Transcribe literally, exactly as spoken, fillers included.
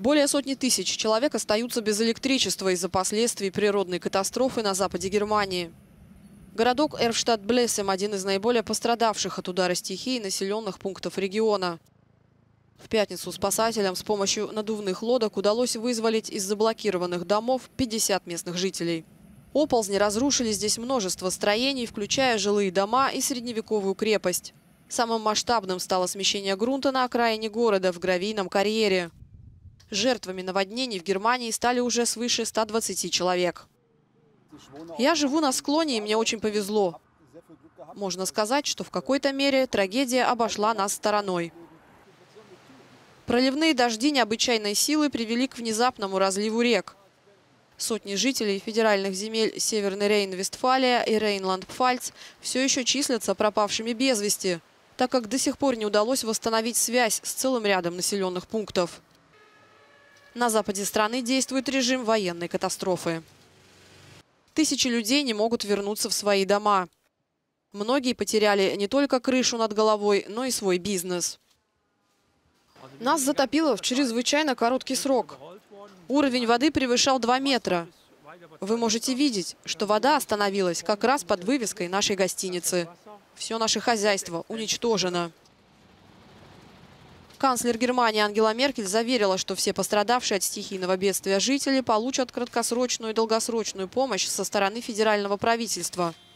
Более сотни тысяч человек остаются без электричества из-за последствий природной катастрофы на западе Германии. Городок Эрфштадт-Блессем – один из наиболее пострадавших от удара стихии населенных пунктов региона. В пятницу спасателям с помощью надувных лодок удалось вызволить из заблокированных домов пятьдесят местных жителей. Оползни разрушили здесь множество строений, включая жилые дома и средневековую крепость. Самым масштабным стало смещение грунта на окраине города в гравийном карьере. Жертвами наводнений в Германии стали уже свыше ста двадцати человек. Я живу на склоне, и мне очень повезло. Можно сказать, что в какой-то мере трагедия обошла нас стороной. Проливные дожди необычайной силы привели к внезапному разливу рек. Сотни жителей федеральных земель Северный Рейн-Вестфалия и Рейнланд-Пфальц все еще числятся пропавшими без вести, так как до сих пор не удалось восстановить связь с целым рядом населенных пунктов. На западе страны действует режим военной катастрофы. Тысячи людей не могут вернуться в свои дома. Многие потеряли не только крышу над головой, но и свой бизнес. Нас затопило в чрезвычайно короткий срок. Уровень воды превышал два метра. Вы можете видеть, что вода остановилась как раз под вывеской нашей гостиницы. Все наше хозяйство уничтожено. Канцлер Германии Ангела Меркель заверила, что все пострадавшие от стихийного бедствия жители получат краткосрочную и долгосрочную помощь со стороны федерального правительства.